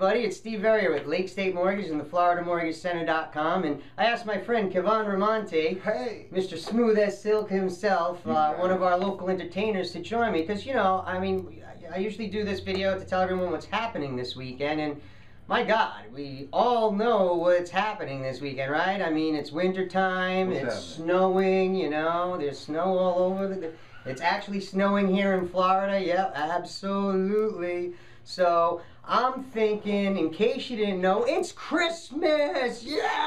everybody. It's Steve Verrier with Lake State Mortgage and the FloridaMortgageCenter.com. And I asked my friend Kevon Ramonte, hey, Mr. Smooth as Silk himself, one of our local entertainers, to join me. Because, you know, I mean, I usually do this video to tell everyone what's happening this weekend. And my God, we all know what's happening this weekend, right? I mean, it's winter time, it's snowing, you know, there's snow all over. It's actually snowing here in Florida. Yep, absolutely. So I'm thinking, in case you didn't know, it's Christmas!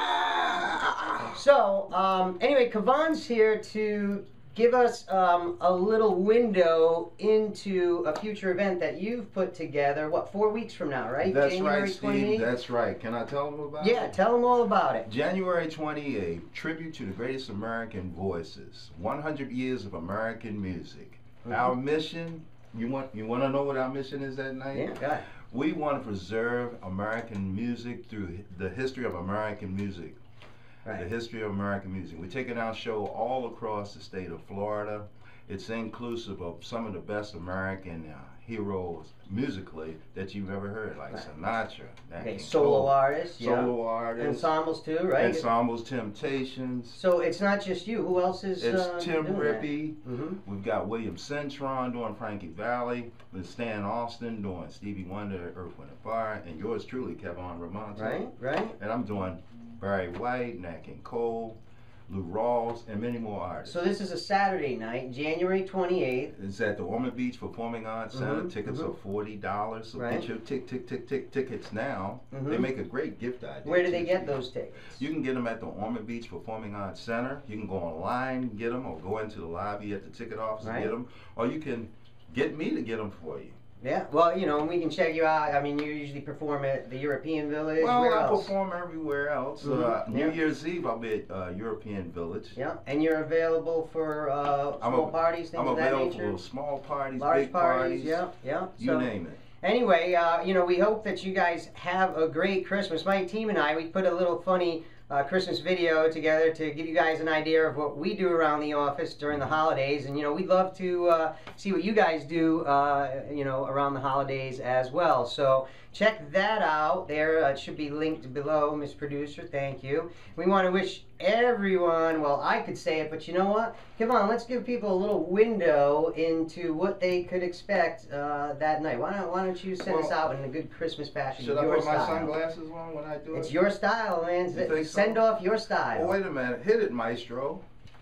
Yeah! So, anyway, Kevon's here to give us a little window into a future event that you've put together, what, 4 weeks from now, right? That's January right, Steve. 28th? That's right. Can I tell them about it? Yeah, tell them all about it. January 28th, tribute to the greatest American voices. 100 years of American music. Our mission, you want to know what our mission is that night? Yeah, go ahead. We want to preserve American music through the history of American music. Right. The history of American music. We're taking our show all across the state of Florida. It's inclusive of some of the best American heroes musically that you've ever heard, like Sinatra. Okay, solo artists, Solo artists. Ensembles too, right? Ensembles, Temptations. So it's not just you. Who else is It's Tim doing Rippey. that? We've got William Cintron doing Frankie Valli. There's Stan Austin doing Stevie Wonder, Earth, Wind & Fire. And yours truly, Kevon Ramonte. Right, right. And I'm doing Barry White, Nat King Cole, Lou Rawls, and many more artists. So this is a Saturday night, January 28th. It's at the Ormond Beach Performing Arts Center. Tickets are $40. So Right. get your tickets now. They make a great gift idea. Where do they get those tickets? You can get them at the Ormond Beach Performing Arts Center. You can go online and get them, or go into the lobby at the ticket office and get them. Or you can get me to get them for you. Yeah, well, you know, we can check you out. I mean, you usually perform at the European Village. Well, Where I else? perform everywhere else. New Year's Eve, I'll be at European Village. Yeah, and you're available for small parties, things of that nature? I'm available for small parties, large big parties. Yeah, yeah. You name it. Anyway, you know, we hope that you guys have a great Christmas. My team and I, we put a little funny Christmas video together to give you guys an idea of what we do around the office during the holidays. And, you know, we'd love to see what you guys do, you know, around the holidays as well. So check that out there. It should be linked below, Miss Producer. Thank you. We want to wish everyone, well, I could say it, but you know what? Come on, let's give people a little window into what they could expect that night. Why don't you send us out in a good Christmas fashion? Should I put my sunglasses on when I do it? It's your style, man. You think Send so? off your style. Oh, wait a minute. Hit it, maestro.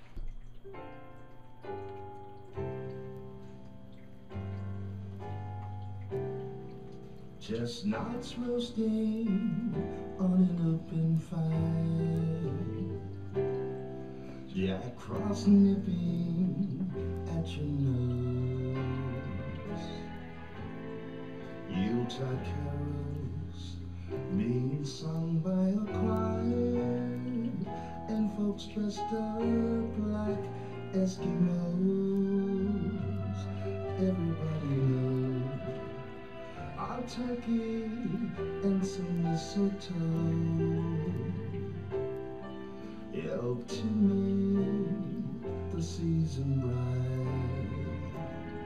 Chestnuts roasting on an open fire, Jack Frost nipping at your nose, Yuletide carols being sung by a choir, and folks dressed up like Eskimos. Everybody knows our turkey and some mistletoe help to make the season bright.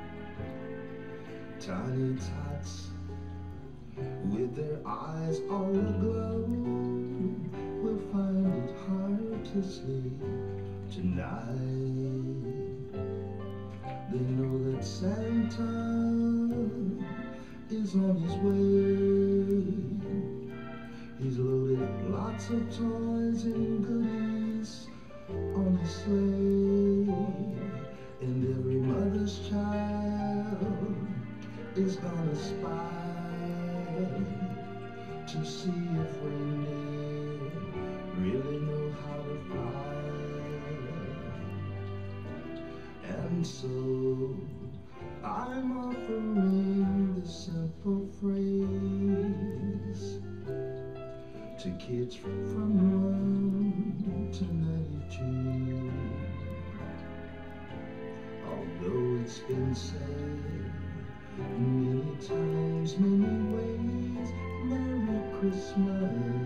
Tiny tots with their eyes all aglow will find it hard to sleep tonight. They know that Santa is on his way. He's loaded lots of toys and goodies on his sleigh, and every mother's child is gonna spy to see if reindeer really know how to fly. And so I'm offering this simple phrase to kids from 1 to 92. Although it's been said many times, many ways, Merry Christmas